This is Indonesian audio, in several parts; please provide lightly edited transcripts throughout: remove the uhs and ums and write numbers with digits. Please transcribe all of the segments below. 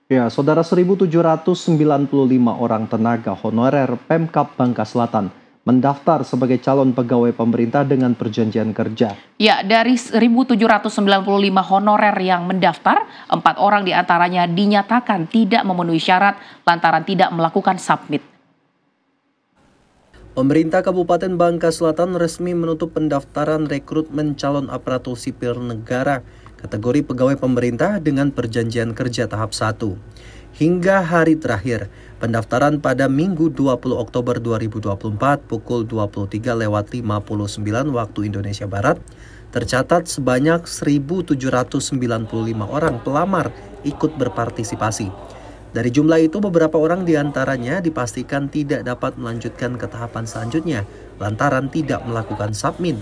Ya, Saudara, 1.795 orang tenaga honorer Pemkab Bangka Selatan mendaftar sebagai calon pegawai pemerintah dengan perjanjian kerja. Ya, dari 1.795 honorer yang mendaftar, 4 orang diantaranya dinyatakan tidak memenuhi syarat lantaran tidak melakukan submit. Pemerintah Kabupaten Bangka Selatan resmi menutup pendaftaran rekrutmen calon aparatur sipil negara kategori pegawai pemerintah dengan perjanjian kerja tahap 1. Hingga hari terakhir, pendaftaran pada Minggu 20 Oktober 2024 pukul 23.59 waktu Indonesia Barat, tercatat sebanyak 1.795 orang pelamar ikut berpartisipasi. Dari jumlah itu, beberapa orang diantaranya dipastikan tidak dapat melanjutkan ke tahapan selanjutnya lantaran tidak melakukan submit.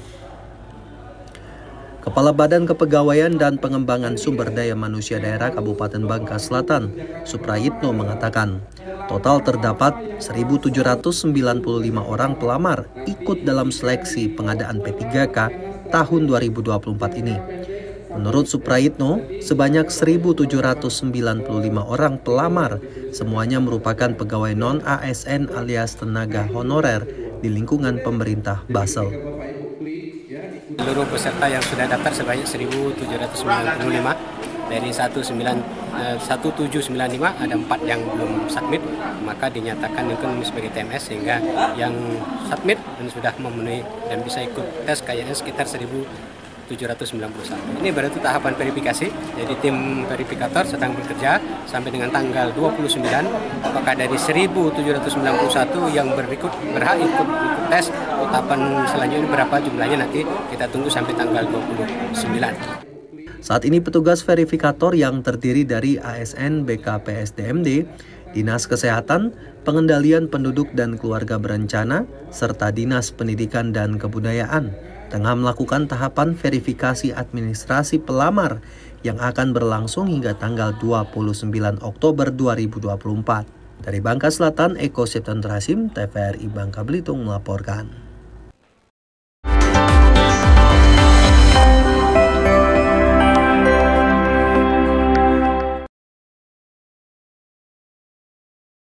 Kepala Badan Kepegawaian dan Pengembangan Sumber Daya Manusia Daerah Kabupaten Bangka Selatan, Suprayitno mengatakan, total terdapat 1.795 orang pelamar ikut dalam seleksi pengadaan P3K tahun 2024 ini. Menurut Suprayitno, sebanyak 1.795 orang pelamar, semuanya merupakan pegawai non-ASN alias tenaga honorer di lingkungan pemerintah Basel. Seluruh peserta yang sudah daftar sebanyak 1.795, dari 1795 ada 4 yang belum submit, maka dinyatakan mungkin sebagai TMS, sehingga yang submit dan sudah memenuhi dan bisa ikut tes kayaknya sekitar 1.791. Ini berarti tahapan verifikasi, jadi tim verifikator sedang bekerja sampai dengan tanggal 29. Apakah dari 1.791 yang berhak ikut tes, tahapan selanjutnya berapa jumlahnya nanti kita tunggu sampai tanggal 29. Saat ini petugas verifikator yang terdiri dari ASN, BKPSDMD, Dinas Kesehatan, Pengendalian Penduduk dan Keluarga Berencana, serta Dinas Pendidikan dan Kebudayaan tengah melakukan tahapan verifikasi administrasi pelamar yang akan berlangsung hingga tanggal 29 Oktober 2024. Dari Bangka Selatan, Eko Septantrasim, TVRI Bangka Belitung melaporkan.